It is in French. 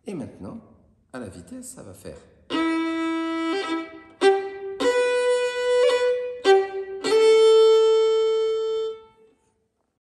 Et maintenant, à la vitesse, ça va faire